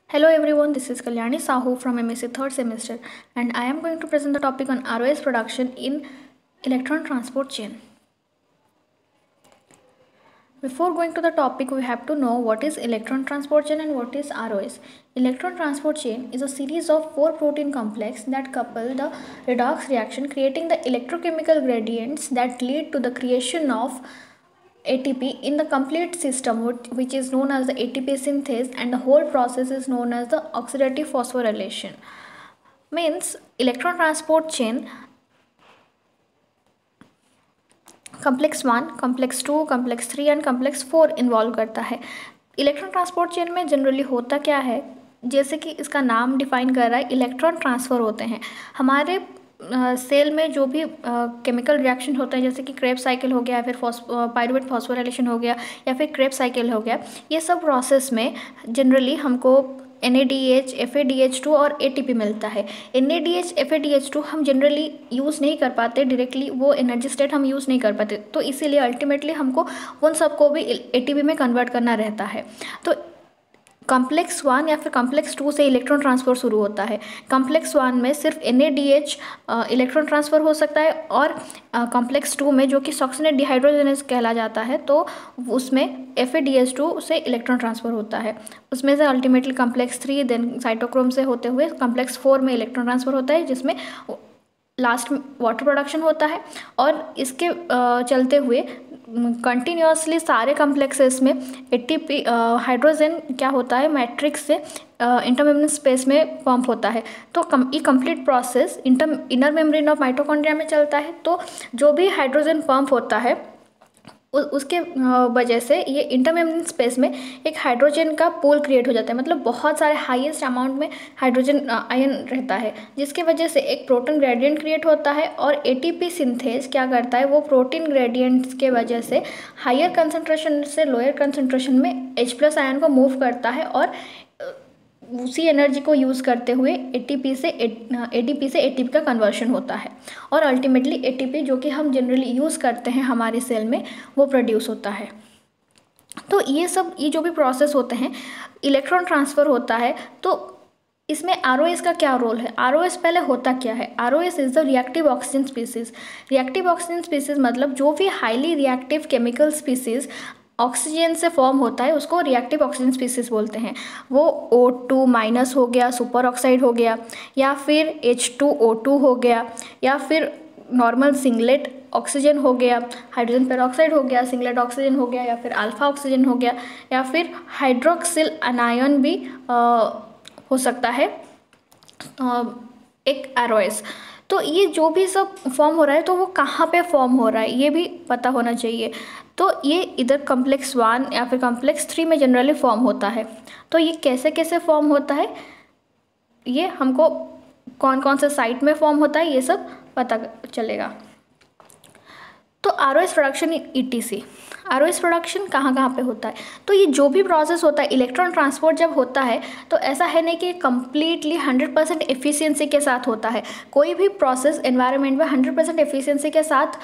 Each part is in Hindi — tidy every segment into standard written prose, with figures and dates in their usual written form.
Hello everyone, this is Kalyani Sahu from MSc 3rd semester and I am going to present the topic on ROS production in electron transport chain. Before going to the topic, we have to know what is electron transport chain and what is ROS. Electron transport chain is a series of 4 protein complexes that couple the redox reaction, creating the electrochemical gradients that lead to the creation of ATP in the complete system, which is known as the ATP synthase, and the whole process is known as the oxidative phosphorylation. Means electron transport chain complex 1, complex 2, complex 3 and complex 4 involve करता है। इलेक्ट्रॉन ट्रांसपोर्ट चेन में जनरली होता क्या है, जैसे कि इसका नाम डिफाइन कर रहा है, इलेक्ट्रॉन ट्रांसफ़र होते हैं हमारे सेल में। जो भी केमिकल रिएक्शन होता है, जैसे कि क्रेब्स साइकिल हो गया, फिर पायरुवेट फॉस्फोराइलेशन हो गया, या फिर क्रेब्स साइकिल हो गया, ये सब प्रोसेस में जनरली हमको NADH, FADH2 और ATP मिलता है। NADH, FADH2 हम जनरली यूज़ नहीं कर पाते डायरेक्टली, वो एनर्जी स्टेट हम यूज़ नहीं कर पाते, तो इसीलिए अल्टीमेटली हमको उन सबको भी ATP में कन्वर्ट करना रहता है। तो कॉम्प्लेक्स 1 या फिर कॉम्प्लेक्स 2 से इलेक्ट्रॉन ट्रांसफ़र शुरू होता है। कॉम्प्लेक्स 1 में सिर्फ NADH इलेक्ट्रॉन ट्रांसफ़र हो सकता है, और कॉम्प्लेक्स 2 में जो कि सक्सिनेट डिहाइड्रोजनेज कहला जाता है, तो उसमें FADH2 से इलेक्ट्रॉन ट्रांसफ़र होता है। उसमें से अल्टीमेटली कॉम्प्लेक्स 3 देन साइटोक्रोम से होते हुए कॉम्प्लेक्स 4 में इलेक्ट्रॉन ट्रांसफ़र होता है, जिसमें लास्ट वाटर प्रोडक्शन होता है। और इसके चलते हुए कंटिन्यूसली सारे कॉम्प्लेक्सेस में ATP हाइड्रोजन क्या होता है, मैट्रिक्स से इंटरमेम्ब्रेन स्पेस में पंप होता है। तो ये complete process inner membrane of mitochondria में चलता है। तो जो भी हाइड्रोजन पंप होता है उसके वजह से ये इंटरमेम्ब्रेन स्पेस में एक हाइड्रोजन का पूल क्रिएट हो जाता है, मतलब बहुत सारे हाईएस्ट अमाउंट में हाइड्रोजन आयन रहता है, जिसकी वजह से एक प्रोटॉन ग्रेडियंट क्रिएट होता है। और ATP सिंथेज क्या करता है, वो प्रोटीन ग्रेडियंट्स के वजह से हायर कंसंट्रेशन से लोअर कंसंट्रेशन में H+ आयन को मूव करता है, और उसी एनर्जी को यूज़ करते हुए ADP से ATP का कन्वर्शन होता है, और अल्टीमेटली ATP जो कि हम जनरली यूज़ करते हैं हमारे सेल में, वो प्रोड्यूस होता है। तो ये जो भी प्रोसेस होते हैं, इलेक्ट्रॉन ट्रांसफ़र होता है। तो इसमें ROS का क्या रोल है? ROS पहले होता क्या है? ROS is the reactive oxygen species. Reactive oxygen species मतलब जो भी highly reactive chemical species oxygen से फॉर्म होता है, उसको रिएक्टिव ऑक्सीजन स्पीसीज़ बोलते हैं। वो O2- हो गया, सुपर ऑक्साइड हो गया, या फिर H2O2 हो गया, या फिर नॉर्मल सिंगलेट ऑक्सीजन हो गया, हाइड्रोजन पेरोक्साइड हो गया, सिंगलेट ऑक्सीजन हो गया, या फिर अल्फा ऑक्सीजन हो गया, या फिर हाइड्रोक्सिल अनायन भी हो सकता है एक ROS। तो ये जो भी सब फॉर्म हो रहा है, तो वो कहाँ पे फॉर्म हो रहा है, ये भी पता होना चाहिए। तो ये इधर कॉम्प्लेक्स 1 या फिर कॉम्प्लेक्स 3 में जनरली फॉर्म होता है। तो ये कैसे कैसे फॉर्म होता है, ये हमको कौन कौन से साइट में फॉर्म होता है, ये सब पता चलेगा। तो ROS production ETC, ROS production कहाँ कहाँ पे होता है? तो ये जो भी प्रोसेस होता है, इलेक्ट्रॉन ट्रांसपोर्ट जब होता है, तो ऐसा है नहीं कि कम्प्लीटली 100% एफिशिएंसी के साथ होता है। कोई भी प्रोसेस एनवायरनमेंट में 100% एफिशिएंसी के साथ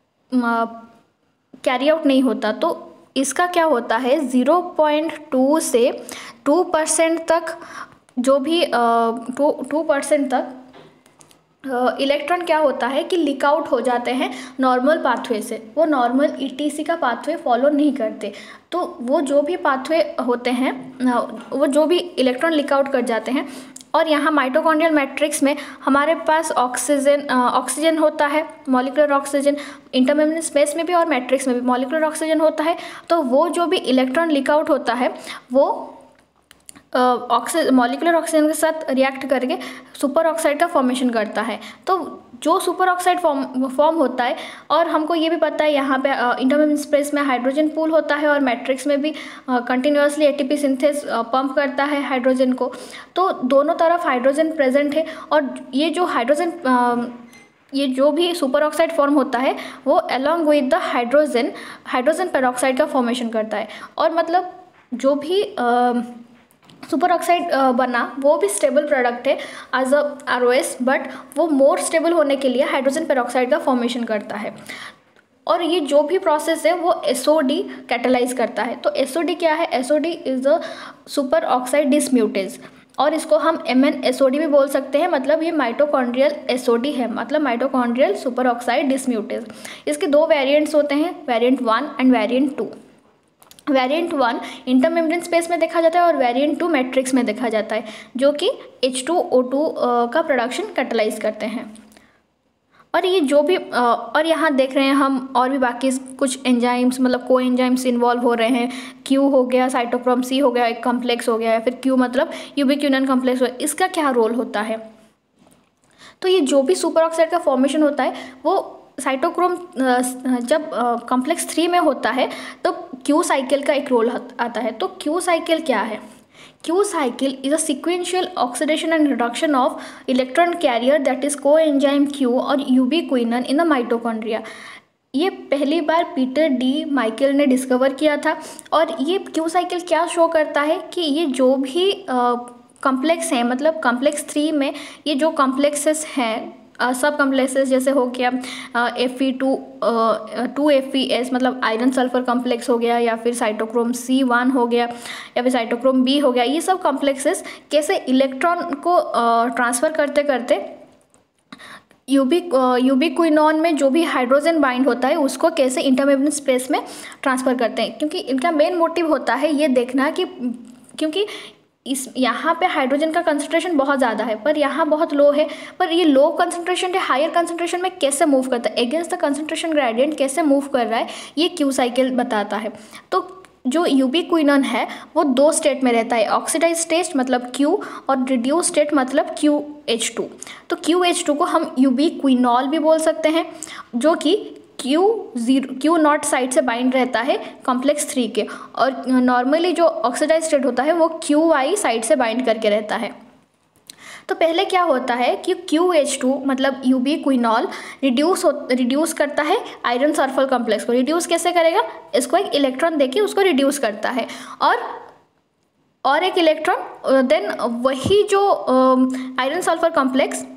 कैरी आउट नहीं होता। तो इसका क्या होता है, 0.2 से 2% तक, जो भी 2% तक इलेक्ट्रॉन क्या होता है कि लीक आउट हो जाते हैं नॉर्मल पाथवे से। वो नॉर्मल ETC का पाथवे फॉलो नहीं करते। तो वो जो भी पाथवे होते हैं, वो जो भी इलेक्ट्रॉन लीक आउट कर जाते हैं। और यहाँ माइटोकॉन्ड्रियल मैट्रिक्स में हमारे पास ऑक्सीजन होता है, मॉलिक्यूलर ऑक्सीजन, इंटरमेम्ब्रेन स्पेस में भी और मैट्रिक्स में भी मॉलिक्यूलर ऑक्सीजन होता है। तो वो जो भी इलेक्ट्रॉन लीक आउट होता है, वो मॉलिक्यूलर ऑक्सीजन के साथ रिएक्ट करके सुपर ऑक्साइड का फॉर्मेशन करता है। तो जो सुपर ऑक्साइड फॉर्म होता है, और हमको ये भी पता है यहाँ पे इंटरमेम्ब्रेन स्पेस में हाइड्रोजन पूल होता है, और मैट्रिक्स में भी कंटिन्यूसली ATP सिंथेस पंप करता है हाइड्रोजन को। तो दोनों तरफ हाइड्रोजन प्रेजेंट है, और ये जो भी सुपर ऑक्साइड फॉर्म होता है, वो along with the hydrogen peroxide का फॉर्मेशन करता है। और मतलब जो भी सुपर ऑक्साइड बना, वो भी स्टेबल प्रोडक्ट है एज अ ROS, बट वो मोर स्टेबल होने के लिए हाइड्रोजन पेरोक्साइड का फॉर्मेशन करता है। और ये जो भी प्रोसेस है वो एसओडी कैटेलाइज करता है। तो एसओडी क्या है? SOD is a super oxide dismutase, और इसको हम MnSOD भी बोल सकते हैं। मतलब ये माइटोकॉन्ड्रियल एसओडी है, मतलब माइटोकॉन्ड्रियल सुपर ऑक्साइड डिसम्यूटेज। इसके दो वेरिएंट्स होते हैं, variant 1 and variant 2। Variant 1 intermembrane space में देखा जाता है और वेरिएंट 2 मैट्रिक्स में देखा जाता है, जो कि H2O2 का प्रोडक्शन कैटेलाइज करते हैं। और ये जो भी और यहाँ देख रहे हैं हम और भी बाकी कुछ एंजाइम्स, मतलब को एंजाइम्स इन्वॉल्व हो रहे हैं। क्यू हो गया, साइटोक्रोम C हो गया, एक कम्प्लेक्स हो गया, या फिर क्यू मतलब यूबिक्विनन कम्प्लेक्स हो, इसका क्या रोल होता है? तो ये जो भी सुपर ऑक्साइड का फॉर्मेशन होता है वो साइटोक्रोम जब कॉम्प्लेक्स 3 में होता है तो क्यू साइकिल का एक रोल आता है। तो क्यू साइकिल क्या है? Q cycle is a sequential oxidation and reduction of electron carrier that is coenzyme Q और ubiquinone in the mitochondria। ये पहली बार पीटर डी माइकल ने डिस्कवर किया था। और ये Q साइकिल क्या शो करता है कि ये जो भी कॉम्प्लेक्स हैं, मतलब कॉम्प्लेक्स 3 में ये जो कॉम्प्लेक्सेस हैं, सब कॉम्प्लेक्सेस जैसे हो गया Fe2 मतलब आयरन सल्फर कॉम्प्लेक्स हो गया, या फिर साइटोक्रोम C1 हो गया, या फिर साइटोक्रोम B हो गया, ये सब कॉम्प्लेक्सेस कैसे इलेक्ट्रॉन को ट्रांसफ़र करते करते यूबिक्विनोन में जो भी हाइड्रोजन बाइंड होता है उसको कैसे इंटरमेम्ब्रेन स्पेस में ट्रांसफ़र करते हैं। क्योंकि इनका मेन मोटिव होता है ये देखना कि क्योंकि इस यहाँ पे हाइड्रोजन का कंसंट्रेशन बहुत ज़्यादा है पर यहाँ बहुत लो है, पर ये लो कंसंट्रेशन से हायर कंसंट्रेशन में कैसे मूव करता है, अगेंस्ट द कंसंट्रेशन ग्रेडियंट कैसे मूव कर रहा है, ये क्यू साइकिल बताता है। तो जो यूबिक्विनोन है वो 2 स्टेट में रहता है, ऑक्सीडाइज स्टेट मतलब Q और रिड्यूस स्टेट मतलब QH2। तो QH2 को हम यूबिक्विनॉल भी बोल सकते हैं, जो कि Q0 साइड से बाइंड रहता है कॉम्प्लेक्स 3 के, और नॉर्मली जो ऑक्सीडाइज स्टेट होता है वो QI साइड से बाइंड करके रहता है। तो पहले क्या होता है कि QH2 मतलब यूबिक्विनॉल रिड्यूस करता है आयरन सल्फर कॉम्प्लेक्स को। रिड्यूस कैसे करेगा? इसको एक इलेक्ट्रॉन देके उसको रिड्यूस करता है, और एक इलेक्ट्रॉन देन वही जो iron sulphur complex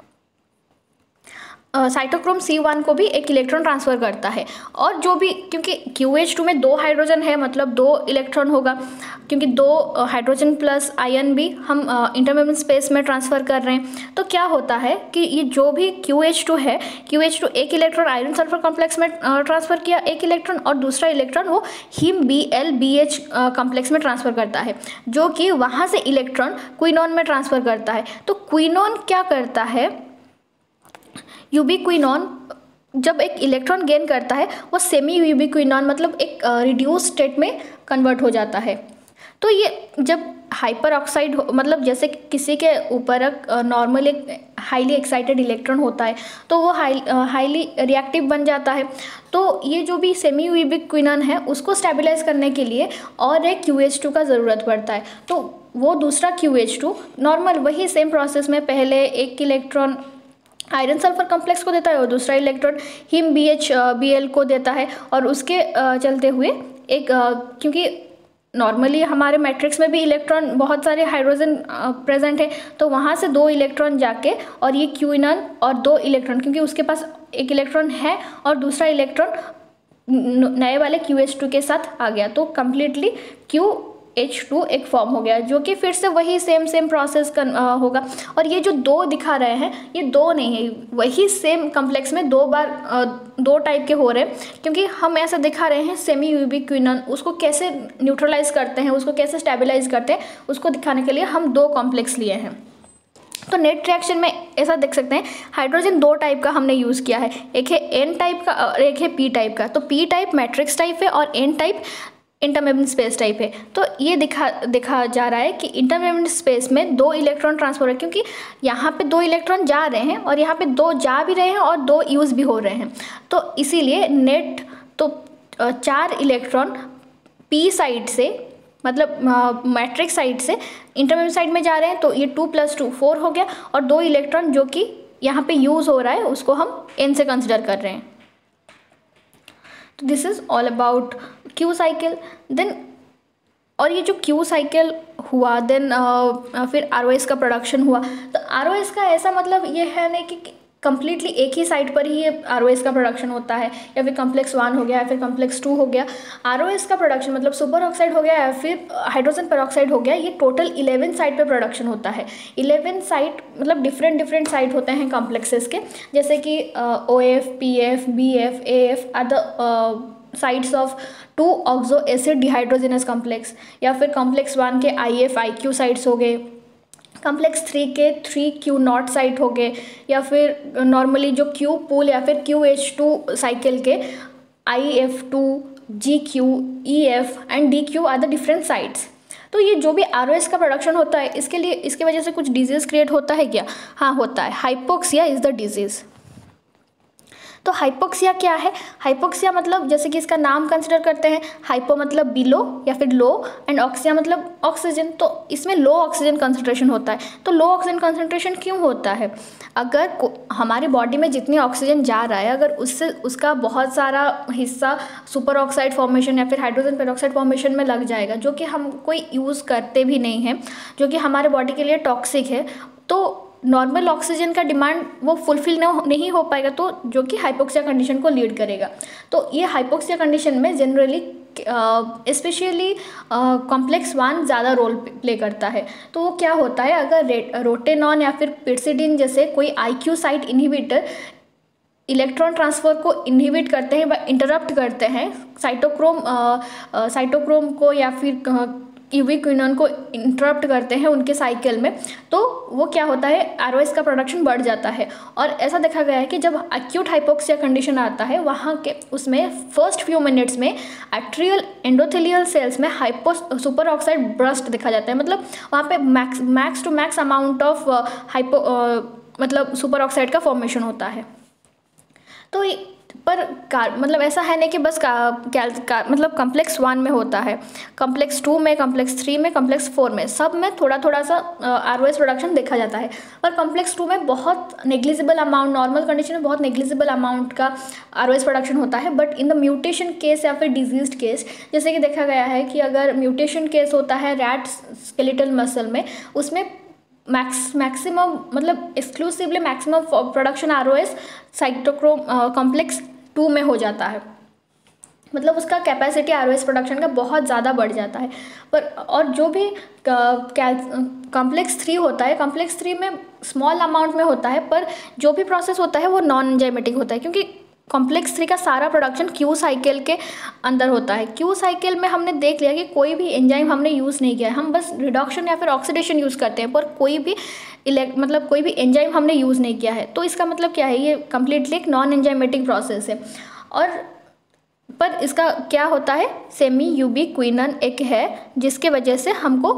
cytochrome C1 को भी एक इलेक्ट्रॉन ट्रांसफ़र करता है। और जो भी, क्योंकि QH2 में 2 हाइड्रोजन है मतलब 2 इलेक्ट्रॉन होगा, क्योंकि 2 हाइड्रोजन प्लस आयन भी हम इंटरमेम्ब्रेन स्पेस में ट्रांसफ़र कर रहे हैं। तो क्या होता है कि ये जो भी QH2 है, QH2 एक इलेक्ट्रॉन आयरन सल्फर कॉम्प्लेक्स में ट्रांसफ़र किया एक इलेक्ट्रॉन, और दूसरा इलेक्ट्रॉन वो हीम BlBH कॉम्प्लेक्स में ट्रांसफ़र करता है, जो कि वहाँ से इलेक्ट्रॉन क्विनोन में ट्रांसफ़र करता है। तो क्विनोन क्या करता है? यूबिक्विनोन जब एक इलेक्ट्रॉन गेन करता है वो सेमी यूबिक्विनोन मतलब एक रिड्यूस स्टेट में कन्वर्ट हो जाता है। तो ये जब हाइपर ऑक्साइड मतलब जैसे किसी के ऊपर नॉर्मल एक हाईली एक्साइटेड इलेक्ट्रॉन होता है तो वो हाईली रिएक्टिव बन जाता है। तो ये जो भी सेमी यूबिक्विनोन है उसको स्टेबलाइज करने के लिए और एक QH2 का ज़रूरत पड़ता है। तो वो दूसरा QH2 नॉर्मल वही सेम प्रोसेस में पहले एक इलेक्ट्रॉन आयरन सल्फर कॉम्प्लेक्स को देता है और दूसरा इलेक्ट्रॉन हीम BH को देता है, और उसके चलते हुए एक क्योंकि नॉर्मली हमारे मैट्रिक्स में भी इलेक्ट्रॉन बहुत सारे हाइड्रोजन प्रेजेंट है, तो वहाँ से 2 इलेक्ट्रॉन जाके और ये क्विनोन और 2 इलेक्ट्रॉन, क्योंकि उसके पास एक इलेक्ट्रॉन है और दूसरा इलेक्ट्रॉन नए वाले QH2 के साथ आ गया, तो कम्प्लीटली QH2 एक फॉर्म हो गया, जो कि फिर से वही सेम प्रोसेस होगा। और ये जो 2 दिखा रहे हैं ये 2 नहीं है, वही सेम कॉम्प्लेक्स में 2 बार 2 टाइप के हो रहे हैं, क्योंकि हम ऐसा दिखा रहे हैं सेमी यूबिक्विनोन उसको कैसे न्यूट्रलाइज करते हैं, उसको कैसे स्टेबलाइज करते हैं, उसको दिखाने के लिए हम 2 कॉम्प्लेक्स लिए हैं। तो नेट रिएक्शन में ऐसा देख सकते हैं हाइड्रोजन 2 टाइप का हमने यूज़ किया है, एक है N टाइप का और एक है P टाइप का। तो P टाइप मैट्रिक्स टाइप है और N type intermembrane space type है। तो ये दिखा जा रहा है कि इंटरमेम्ब्रेन स्पेस में 2 इलेक्ट्रॉन ट्रांसफर है, क्योंकि यहाँ पे 2 इलेक्ट्रॉन जा रहे हैं और यहाँ पे 2 जा भी रहे हैं और 2 यूज़ भी हो रहे हैं। तो इसीलिए नेट तो 4 इलेक्ट्रॉन P साइड से मतलब मैट्रिक्स साइड से इंटरमेम्ब्रेन साइड में जा रहे हैं, तो ये 2 + 2 4 हो गया, और 2 इलेक्ट्रॉन जो कि यहाँ पे यूज़ हो रहा है उसको हम N से कंसिडर कर रहे हैं। तो this is all about Q cycle. Then और ये जो Q साइकिल हुआ देन फिर ROS का प्रोडक्शन हुआ। तो ROS का ऐसा मतलब ये है नहीं कि कम्प्लीटली एक ही साइट पर ही ये ROS का प्रोडक्शन होता है, या फिर कॉम्प्लेक्स 1 हो गया या फिर कॉम्प्लेक्स 2 हो गया। ROS का प्रोडक्शन मतलब सुपर ऑक्साइड हो गया या फिर हाइड्रोजन पेरोक्साइड हो गया, ये टोटल 11 साइट पे प्रोडक्शन होता है। 11 साइट मतलब डिफरेंट साइट होते हैं कॉम्प्लेक्सेस के, जैसे कि OF, PF, BF, AF other sites of 2 oxo acid dehydrogenase complex, या फिर कॉम्प्लेक्स 1 के IF, IQ साइट्स हो गए, कॉम्प्लेक्स 3 के 3Q0 साइट हो गए, या फिर नॉर्मली जो Q पूल या फिर QH2 साइकिल के IF2, GQ, EF and DQ are the different sites. तो ये जो भी ROS का प्रोडक्शन होता है, इसके लिए इसके वजह से कुछ डिजीज़ क्रिएट होता है क्या? हाँ होता है। Hypoxia is the disease. तो हाइपोक्सिया क्या है? हाइपोक्सिया मतलब जैसे कि इसका नाम कंसिडर करते हैं, हाइपो मतलब बिलो या फिर लो, एंड ऑक्सिया मतलब ऑक्सीजन, तो इसमें लो ऑक्सीजन कंसंट्रेशन होता है। तो लो ऑक्सीजन कंसंट्रेशन क्यों होता है? अगर हमारी बॉडी में जितनी ऑक्सीजन जा रहा है, अगर उससे उसका बहुत सारा हिस्सा सुपर ऑक्साइड फॉर्मेशन या फिर हाइड्रोजन पेरोक्साइड फॉर्मेशन में लग जाएगा, जो कि हम कोई यूज़ करते भी नहीं हैं, जो कि हमारे बॉडी के लिए टॉक्सिक है, तो नॉर्मल ऑक्सीजन का डिमांड वो फुलफिल नहीं हो पाएगा, तो जो कि हाइपोक्सिया कंडीशन को लीड करेगा। तो ये हाइपोक्सिया कंडीशन में जनरली स्पेशली कॉम्प्लेक्स 1 ज़्यादा रोल प्ले करता है। तो वो क्या होता है, अगर रोटेनॉन या फिर पिरिसिडिन जैसे कोई IQ site inhibitor electron transfer को इनहिबिट करते हैं व इंटरप्ट करते हैं साइटोक्रोम को या फिर यूबिक्विनोन को इंटरप्ट करते हैं उनके साइकिल में, तो वो क्या होता है, ROS का प्रोडक्शन बढ़ जाता है। और ऐसा देखा गया है कि जब एक्यूट हाइपोक्सिया कंडीशन आता है, वहाँ के उसमें फर्स्ट फ्यू मिनट्स में एट्रियल एंडोथेलियल सेल्स में सुपर ऑक्साइड ब्रस्ट देखा जाता है, मतलब वहाँ पे max to max amount of मतलब सुपर ऑक्साइड का फॉर्मेशन होता है। तो पर मतलब ऐसा है नहीं कि बस मतलब कॉम्प्लेक्स 1 में होता है, कॉम्प्लेक्स 2 में, कॉम्प्लेक्स 3 में, कॉम्प्लेक्स 4 में, सब में थोड़ा थोड़ा सा ROS प्रोडक्शन देखा जाता है। पर कॉम्प्लेक्स 2 में बहुत नेग्लिजिबल अमाउंट, नॉर्मल कंडीशन में बहुत नेग्लिजिबल अमाउंट का ROS प्रोडक्शन होता है। But in the mutation case या फिर डिजीज्ड केस, जैसे कि देखा गया है कि अगर म्यूटेशन केस होता है रैट स्केलेटल मसल में, उसमें मैक्सिमम मतलब exclusively maximum production ROS cytochrome complex 2 में हो जाता है, मतलब उसका कैपेसिटी ROS प्रोडक्शन का बहुत ज़्यादा बढ़ जाता है। पर और जो भी कॉम्प्लेक्स 3 होता है, कॉम्प्लेक्स 3 में स्मॉल अमाउंट में होता है, पर जो भी प्रोसेस होता है वो नॉन एंजाइमेटिक होता है, क्योंकि कॉम्प्लेक्स 3 का सारा प्रोडक्शन Q साइकिल के अंदर होता है। Q साइकिल में हमने देख लिया कि कोई भी एंजाइम हमने यूज़ नहीं किया है, हम बस रिडक्शन या फिर ऑक्सीडेशन यूज़ करते हैं, पर कोई भी मतलब कोई भी एंजाइम हमने यूज़ नहीं किया है। तो इसका मतलब क्या है, ये कम्प्लीटली एक नॉन एंजाइमेटिक प्रोसेस है। और पर इसका क्या होता है, सेमी यूबिक्विनन एक है, जिसके वजह से हमको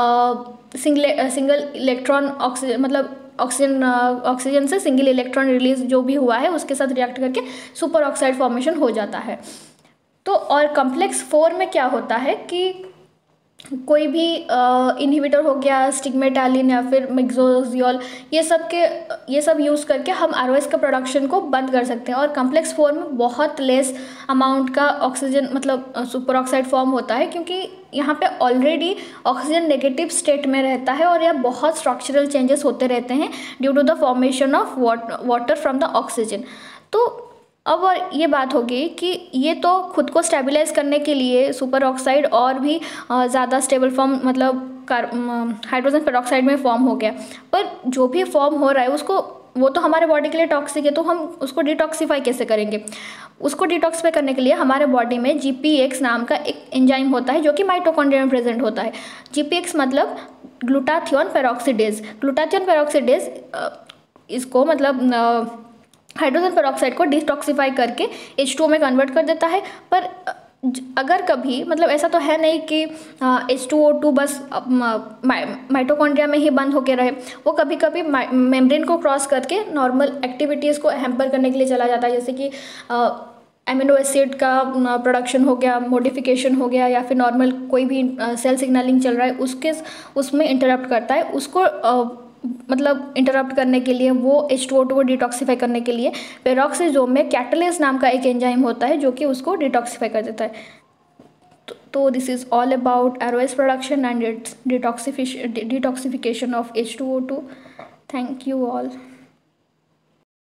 सिंगल इलेक्ट्रॉन ऑक्सीजन मतलब ऑक्सीजन से सिंगल इलेक्ट्रॉन रिलीज जो भी हुआ है उसके साथ रिएक्ट करके सुपर ऑक्साइड फॉर्मेशन हो जाता है। तो और कॉम्प्लेक्स 4 में क्या होता है कि कोई भी इनहिबिटर हो गया, स्टिग्मेटालिन या फिर मिक्सोजियोल, ये सब यूज़ करके हम ROS का प्रोडक्शन को बंद कर सकते हैं। और कॉम्प्लेक्स 4 में बहुत लेस अमाउंट का ऑक्सीजन मतलब सुपर ऑक्साइड फॉर्म होता है, क्योंकि यहाँ पे ऑलरेडी ऑक्सीजन नेगेटिव स्टेट में रहता है और यहाँ बहुत स्ट्रक्चरल चेंजेस होते रहते हैं due to the formation of water from the oxygen. तो अब ये बात होगी कि ये तो खुद को स्टेबलाइज करने के लिए सुपर ऑक्साइड और भी ज़्यादा स्टेबल फॉर्म मतलब हाइड्रोजन पेरोक्साइड में फॉर्म हो गया, पर जो भी फॉर्म हो रहा है उसको वो तो हमारे बॉडी के लिए टॉक्सिक है, तो हम उसको डिटॉक्सिफाई कैसे करेंगे? उसको डिटॉक्सिफाई करने के लिए हमारे बॉडी में GPX नाम का एक एंजाइम होता है जो कि माइटोकॉन्ड्रिया में प्रेजेंट होता है। GPX मतलब ग्लूटाथियोन पेरोक्सीडेज। ग्लूटाथियोन पेरोक्सीडेज इसको मतलब हाइड्रोजन पेरोक्साइड को डिटॉक्सिफाई करके H2O में कन्वर्ट कर देता है। पर अगर कभी मतलब ऐसा तो है नहीं कि H2O2 बस माइटोकॉन्ड्रिया में ही बंद होके रहे, वो कभी कभी मेम्ब्रेन को क्रॉस करके नॉर्मल एक्टिविटीज़ को हैम्पर करने के लिए चला जाता है, जैसे कि एमिनो एसिड का प्रोडक्शन हो गया, मॉडिफिकेशन हो गया, या फिर नॉर्मल कोई भी सेल सिग्नलिंग चल रहा है उसमें इंटरप्ट करता है। उसको मतलब इंटरप्ट करने के लिए वो H2O2 को डिटॉक्सिफाई करने के लिए पेरोक्सिसोम में कैटलेज नाम का एक एंजाइम होता है जो कि उसको डिटॉक्सिफाई कर देता है। तो this is all about ROS production and its detoxification of H2O2। Thank you all.